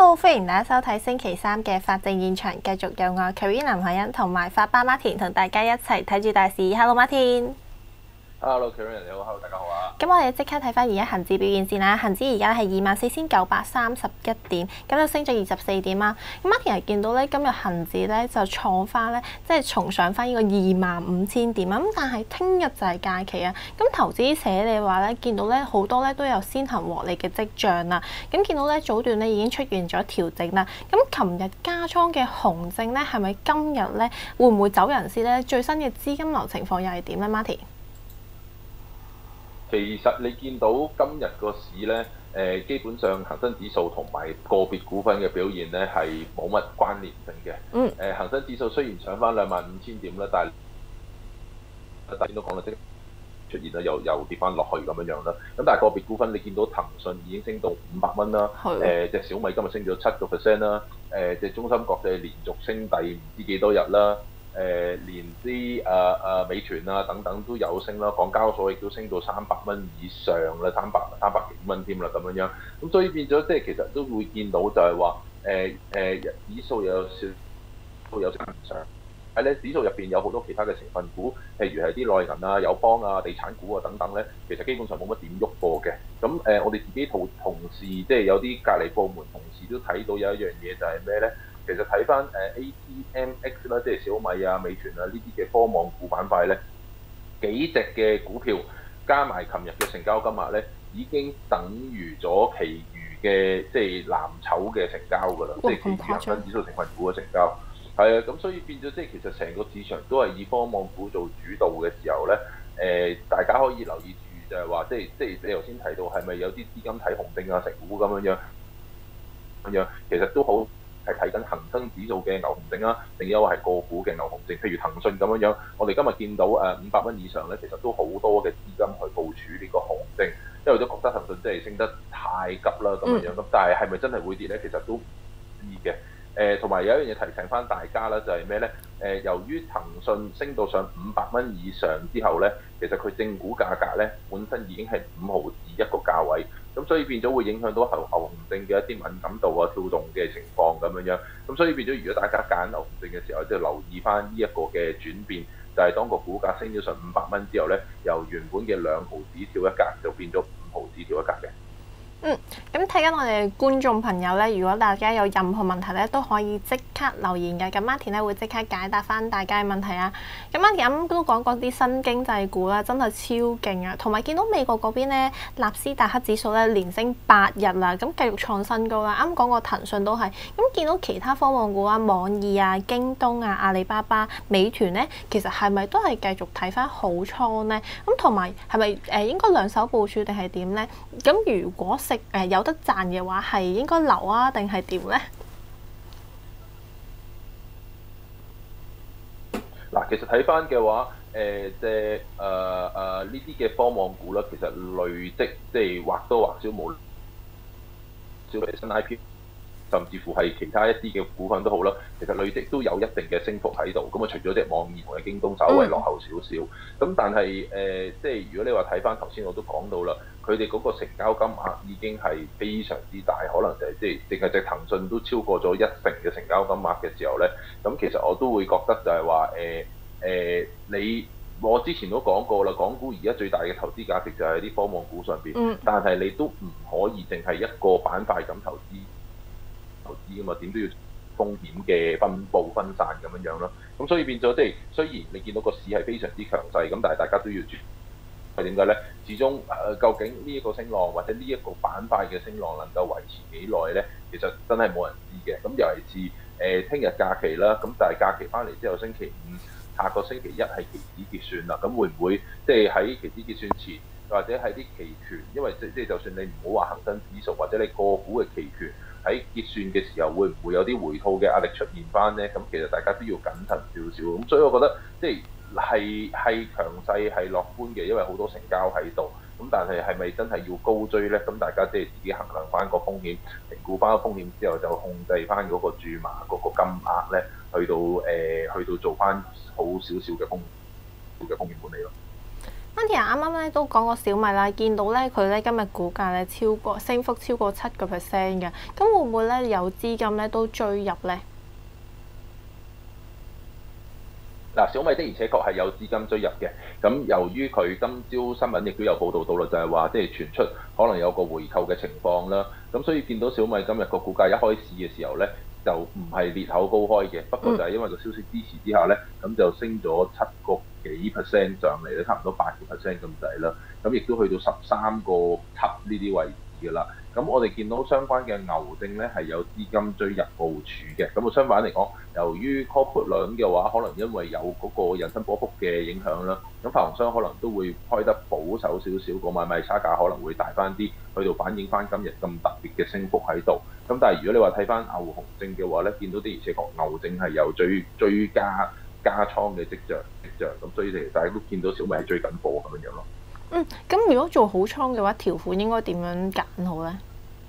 Hello， 歡迎大家收睇星期三嘅法證現場，繼續有我 Carrie 林海欣同埋法巴 Martin 同大家一齊睇住大市。Hello Martin。 Hello Carrie 你好，Hello 大家好啊。 咁我哋即刻睇翻而家恒指表現先啦。恒指而家係24,931點，咁就升咗24點啦。咁 Martin 係見到咧，今日恒指咧就創翻咧，即係重上翻呢個25,000點啊。咁但係聽日就係假期啊。咁投資者你話咧，見到咧好多咧都有先行獲利嘅跡象啦。咁見到咧早段咧已經出現咗調整啦。咁琴日加倉嘅紅證咧，係咪今日咧會唔會走人先咧？最新嘅資金流情況又係點咧 ，Martin？ 其實你見到今日個市咧，基本上恒生指數同埋個別股份嘅表現咧係冇乜關聯性嘅。恒生指數雖然上翻25,000點啦，但係大家都講啦，即出現啦，又跌翻落去咁樣樣啦。咁但係個別股份你見到騰訊已經升到500蚊啦，隻小米今日升咗7%啦，隻中芯國際連續升第唔知幾多日啦。連啲美團啊等等都有升啦，港交所亦都升到300蚊以上啦，300幾蚊添啦咁樣樣。咁所以變咗即係其實都會見到就係話指數有少都有升唔上，喺咧指數入邊有好多其他嘅成分股，譬如係啲內銀啊、友邦啊、地產股啊等等咧，其實基本上冇乜點喐過嘅。咁我哋自己同事即係有啲隔離部門同事都睇到有一樣嘢就係咩咧？其實睇翻ATMX 啦，即係小米啊、美團啊呢啲嘅科網股板塊咧，幾隻嘅股票加埋琴日嘅成交金額咧，已經等於咗其餘嘅即係藍籌嘅成交㗎啦，即係其餘恒生指數成分股嘅成交。係啊，咁所以變咗即係其實成個市場都係以科網股做主導嘅時候咧，大家可以留意住就係話，即係你頭先提到係咪有啲資金睇紅證啊、成股咁樣，其實都好。係睇緊恒生指數嘅牛熊證啊，定抑或係個股嘅牛熊證？譬如騰訊咁樣，我哋今日見到500蚊以上咧，其實都好多嘅資金去部署呢個熊證，因為都覺得騰訊真係升得太急啦咁樣。咁但係係咪真係會跌咧？其實都唔知嘅。同埋有一樣嘢提醒翻大家啦，就係咩咧？由於騰訊升到上500蚊以上之後咧，其實佢正股價格咧本身已經係5毫子一個價位。咁所以變咗會影響到牛熊證嘅一啲敏感度啊、跳動嘅情況咁樣。咁所以變咗，如果大家揀牛熊證嘅時候，即係留意翻呢一個嘅轉變，就係當個股價升咗上500蚊之後咧，由原本嘅2毫子跳一格，就變咗5毫子跳一格嘅。 咁睇緊我哋觀眾朋友咧，如果大家有任何問題咧，都可以即刻留言嘅。咁 Martin 咧會即刻解答翻大家嘅問題啊。咁 Martin 啱都講過啲新經濟股啦，真係超勁啊！同埋見到美國嗰邊咧，納斯達克指數咧連升8日啦，咁繼續創新高啦。啱講過騰訊都係，咁見到其他科網股啊、網易啊、京東啊、阿里巴巴、美團咧，其實係咪都係繼續睇翻好倉咧？咁同埋係咪應該兩手部署定係點咧？咁如果有得賺嘅話，係應該留啊，定係點咧？ 嗱，其實睇翻嘅話，呢啲嘅科網股啦，其實累積即係或多或少冇少嘅新 IP， 甚至乎係其他一啲嘅股份都好啦，其實累積都有一定嘅升幅喺度。咁啊，除咗隻網易同埋京東稍微落後少少，咁但係即係如果你話睇翻頭先我都講到啦。佢哋嗰個成交金額已經係非常之大，可能就係即係淨係隻騰訊都超過咗1成嘅成交金額嘅時候咧，咁其實我都會覺得就係話我之前都講過啦，港股而家最大嘅投資價值就係啲科網股上邊，但係你都唔可以淨係一個板塊咁投資㗎嘛，點都要風險嘅分佈分散咁樣咯。咁所以變咗即係雖然你見到個市係非常之強勢，咁但係大家都要注意。點解咧？始終究竟呢一個升浪或者呢一個板塊嘅升浪能夠維持幾耐咧？其實真係冇人知嘅。咁尤其是聽日假期啦，咁但係假期翻嚟之後，星期五下個星期一係期指結算啦。咁會唔會即係喺期指結算前，或者係啲期權？因為即係就算你唔好話恒生指數或者你個股嘅期權喺結算嘅時候，會唔會有啲回吐嘅壓力出現翻咧？咁其實大家都要謹慎少少。咁所以我覺得即係。係強勢係樂觀嘅，因為好多成交喺度。咁但係咪真係要高追咧？咁大家即係自己衡量翻個風險，評估翻個風險之後，就控制翻嗰個注碼嗰個金額咧，去到做翻好少少嘅風險管理咯。 Martin 啱啱咧都講過小米啦，見到咧佢咧今日股價咧升幅超過7%嘅，咁會唔會咧有資金咧都追入咧？ 嗱，小米的而且確係有資金追入嘅。咁由於佢今朝新聞亦都有報道到啦，就係話即係傳出可能有個回購嘅情況啦。咁所以見到小米今日個股價一開市嘅時候咧，就唔係裂口高開嘅，不過就係因為個消息支持之下咧，咁就升咗7個幾%上嚟咧，差唔多8個%咁滯啦。咁亦都去到13個7呢啲位置㗎啦。咁我哋見到相關嘅牛證咧係有資金追入部署嘅。咁相反嚟講，由於 call put 輪嘅話，可能因為有嗰個引伸波幅嘅影響啦，咁發行商可能都會開得保守少少，個買賣差價可能會大翻啲，去到反映翻今日咁特別嘅升幅喺度。咁但係如果你話睇翻牛熊證嘅話咧，見到的而且確牛證係有追加倉嘅跡象，咁所以其實大家都見到小米係追緊貨咁樣咯。 咁如果做好倉嘅話，條款應該點樣揀好咧？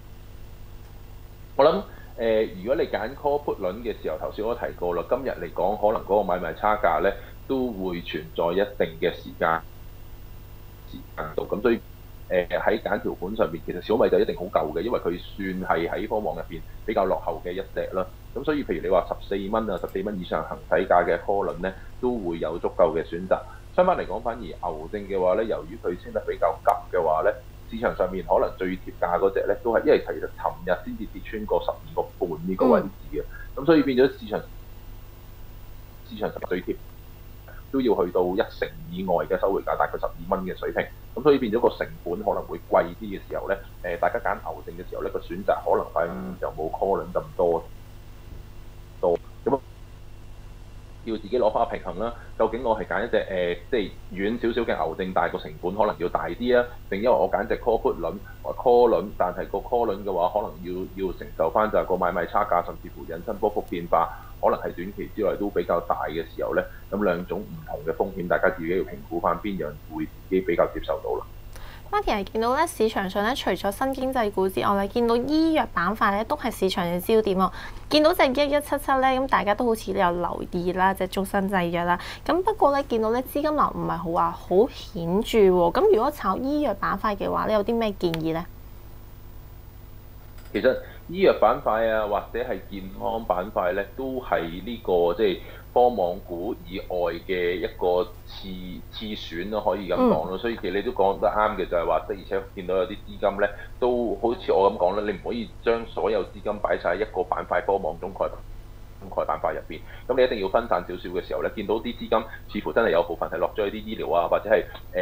我諗如果你揀 call put 輪嘅時候，頭先我都提過啦，今日嚟講可能嗰個買賣差價咧都會存在一定嘅時間度，咁所以喺揀條款上面，其實小米就一定好夠嘅，因為佢算係喺科網入邊比較落後嘅一隻啦。咁所以譬如你話14蚊啊，14蚊以上行使價嘅 call 輪咧，都會有足夠嘅選擇。相反嚟講，反而牛證嘅話咧，由於佢升得比較急嘅話咧，市場上面可能最貼價嗰隻咧，都係因為其實尋日先至跌穿過12個半呢個位置嘅，咁所以變咗市場最貼都要去到1成以外嘅收回價，大概12蚊嘅水平，咁所以變咗個成本可能會貴啲嘅時候咧，大家揀牛證嘅時候咧，個選擇可能就冇 call 輪咁多，咁要自己攞翻個平衡啦。究竟我係揀一隻即係遠少少嘅牛證，但係個成本可能要大啲啊，定因為我揀隻 call put 輪或 call 輪，但係個 call 輪嘅話，可能要承受翻就係個買賣差價，甚至乎引伸波幅變化，可能係短期之內都比較大嘅時候咧，咁兩種唔同嘅風險，大家自己要評估翻邊樣會自己比較接受到啦。 Martin 係見到咧市場上咧，除咗新經濟股之外咧，見到醫藥板塊咧都係市場嘅焦點喎。見到隻1177咧，咁大家都好似有留意啦，隻中生製藥啦。咁不過咧，見到咧資金流唔係好話好顯著喎。咁如果炒醫藥板塊嘅話咧，有啲咩建議咧？ 其實醫藥板塊啊，或者係健康板塊咧，都係呢個即係科網股以外嘅一個次選咯，可以咁講咯。所以其實你都講得啱嘅，就係話的而且確見到有啲資金咧，都好似我咁講咧，你唔可以將所有資金擺晒一個板塊科網中概板塊入邊，咁你一定要分散少少嘅時候咧，見到啲資金似乎真係有部分係落咗去啲醫療啊，或者係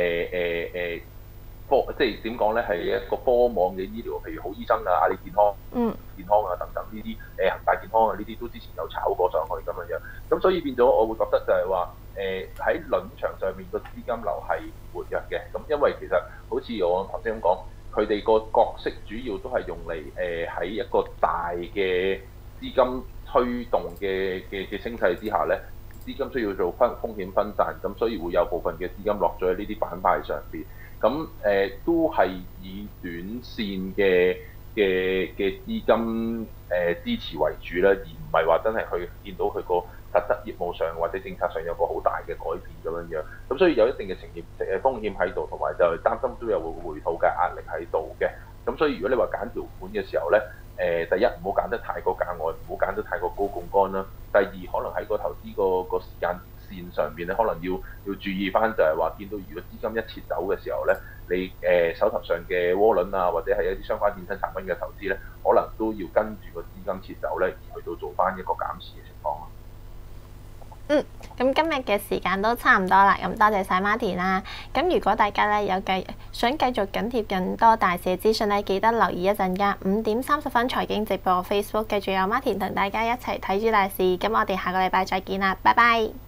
即係點講咧？係一個科網嘅醫療，譬如好醫生啊、阿里健康、健康啊等等呢啲，恒大健康啊呢啲都之前有炒過上去咁樣。咁所以變咗，我會覺得就係話，喺輪場上面個資金流係活躍嘅。咁因為其實好似我頭先咁講，佢哋個角色主要都係用嚟喺一個大嘅資金推動嘅升勢之下咧，資金需要做風險分散，咁所以會有部分嘅資金落咗喺呢啲板塊上邊。咁都係以短線嘅資金支持為主啦，而唔係話真係去見到佢個實質業務上或者政策上有個好大嘅改變咁樣。咁所以有一定嘅風險喺度，同埋就係擔心都有回吐嘅壓力喺度嘅。咁所以如果你話揀條款嘅時候咧，第一唔好揀得太過價外，唔好揀得太過高槓桿啦。第二可能喺個投資個時間線上邊咧，可能要注意翻，就係話見到如果資金一撤走嘅時候咧，你手頭上嘅窩輪啊，或者係一啲相關衍生產品嘅投資咧，可能都要跟住個資金撤走咧，而去到做翻一個減持嘅情況咯。 咁今日嘅時間都差唔多啦，咁多謝晒 Martin 啦。咁如果大家咧想繼續緊貼更多大市嘅資訊咧，記得留意一陣間5點30分財經直播 Facebook， 繼續有 Martin 同大家一齊睇住大市。咁我哋下個禮拜再見啦，拜拜。